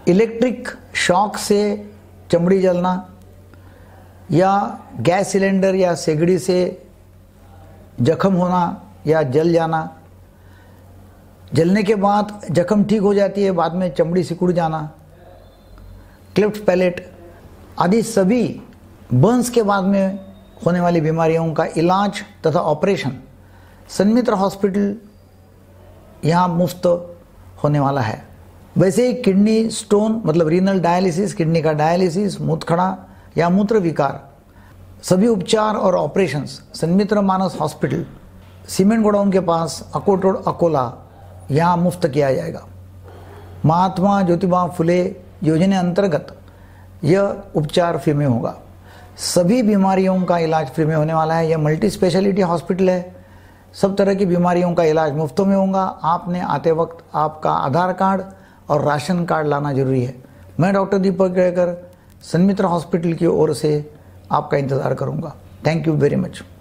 Electric shock से चमड़ी जलना या गैस सिलेंडर या सेगड़ी से जख्म होना या जल जाना, जलने के बाद जख्म ठीक हो जाती है, बाद में चमड़ी सिकुड़ जाना, क्लेफ्ट पैलेट आदि सभी बर्न्स के बाद में होने वाली बीमारियों का इलाज तथा ऑपरेशन सन्मित्र हॉस्पिटल यहाँ मुफ्त होने वाला है। वैसे ही किडनी स्टोन मतलब रीनल डायलिसिस, किडनी का डायलिसिस, मूत्रखड़ा या मूत्र विकार, सभी उपचार और operations Sanmitra Manas hospital cement godown के पास अकोट रोड अकोला यहाँ मुफ्त किया जाएगा। महात्मा ज्योतिबा फुले योजना अंतर्गत यह उपचार फ्री में होगा। सभी बीमारियों का इलाज फ्री में होने वाला है। यह मल्टी स्पेशलिटी हॉस्पिटल है। सब तरह की बीमारियों का इलाज मुफ्त में होगा। आपने आते वक्त आपका आधार कार्ड और राशन कार्ड लाना जरूरी है। मैं डॉक्टर दीपक केळकर सन्मित्र हॉस्पिटल की ओर से आपका इंतज़ार करूंगा। Thank you very much.